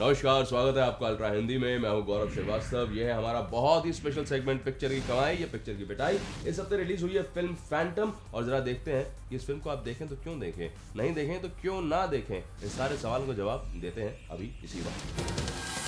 नमस्कार, स्वागत है आपका अल्ट्रा हिंदी में। मैं हूं गौरव श्रीवास्तव। यह है हमारा बहुत ही स्पेशल सेगमेंट पिक्चर की कमाई या पिक्चर की पिटाई। इस हफ्ते रिलीज हुई है फिल्म फैंटम और जरा देखते हैं कि इस फिल्म को आप देखें तो क्यों देखें, नहीं देखें तो क्यों ना देखें। इस सारे सवाल को जवाब देते हैं अभी इसी वक्त।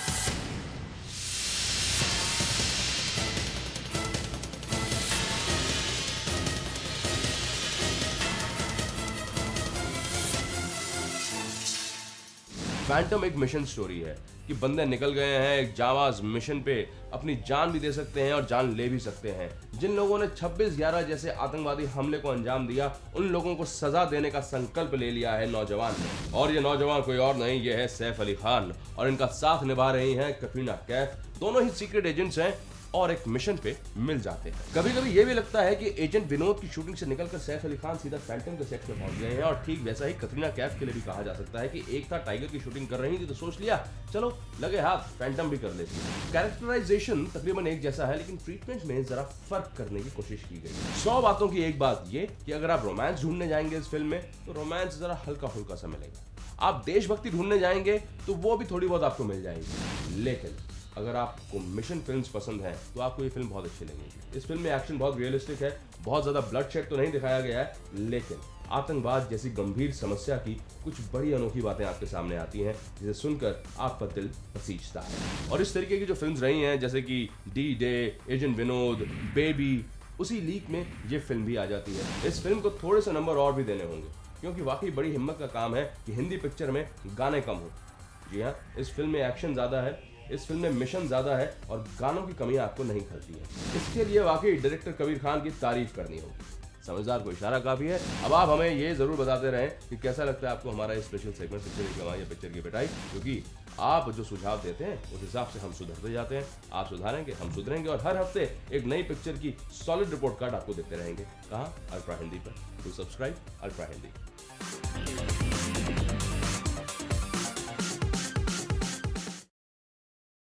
फैंटम एक मिशन स्टोरी है कि बंदे निकल गए हैं एक जाबाज मिशन पे, अपनी जान भी दे सकते हैं और जान ले भी सकते हैं। जिन लोगों ने 26/11 जैसे आतंकवादी हमले को अंजाम दिया, उन लोगों को सजा देने का संकल्प ले लिया है नौजवान ने। और ये नौजवान कोई और नहीं, ये है सैफ अली खान और इनका साथ निभा रही हैं कटरीना कैफ। दोनों ही सीक्रेट एजेंट्स हैं और एक मिशन पे मिल जाते हैं। कभी कभी ये भी लगता है कि एजेंट विनोद की शूटिंग से निकलकर सैफ अली खान सीधा फैंटम के सेट पे पहुंच गए हैं। और ठीक वैसा ही कटरीना कैफ के लिए भी कहा जा सकता है कि एक था टाइगर की शूटिंग कर रही थी तो सोच लिया चलो लगे हाथ फैंटम भी कर लेती है। कैरेक्टराइजेशन तकरीबन एक जैसा है, लेकिन ट्रीटमेंट में जरा फर्क करने की कोशिश की गई है। 100 बातों की एक बात ये कि अगर आप रोमांस ढूंढने जाएंगे इस फिल्म में तो रोमांस जरा हल्का फुल्का सा मिलेगा। आप देशभक्ति ढूंढने जाएंगे तो वो भी थोड़ी बहुत आपको मिल जाएगी। लेकिन अगर आपको मिशन फिल्म्स पसंद हैं तो आपको ये फिल्म बहुत अच्छी लगेगी। इस फिल्म में एक्शन बहुत रियलिस्टिक है, बहुत ज्यादा ब्लड शेड तो नहीं दिखाया गया है, लेकिन आतंकवाद जैसी गंभीर समस्या की कुछ बड़ी अनोखी बातें आपके सामने आती हैं जिसे सुनकर आपका दिल पसीजता है। और इस तरीके की जो फिल्म्स रही हैं जैसे कि D day, agent Vinod, Baby, उसी लीक में ये फिल्म भी आ जाती है। इस फिल्म को थोड़े से नंबर और भी देने होंगे क्योंकि वाकई बड़ी हिम्मत का काम है कि हिंदी पिक्चर में गाने कम हो। जी हाँ, इस फिल्म में एक्शन ज्यादा है, इस फिल्म में मिशन ज्यादा है और गानों की कमी आपको नहीं खलती है। इसके लिए वाकई डायरेक्टर कबीर खान की तारीफ करनी होगी। समझदार को इशारा काफी है। अब आप हमें ये जरूर बताते रहें कि कैसा लगता है आपको हमारा स्पेशल सेगमेंट पिक्चर की कमाई या पिक्चर की पिटाई, क्योंकि आप जो सुझाव देते हैं उस हिसाब से हम सुधरते जाते हैं। आप सुधारेंगे, हम सुधरेंगे और हर हफ्ते एक नई पिक्चर की सॉलिड रिपोर्ट कार्ड आपको देते रहेंगे। कहाँ? अल्ट्रा हिंदी पर। To subscribe ultra Hindi.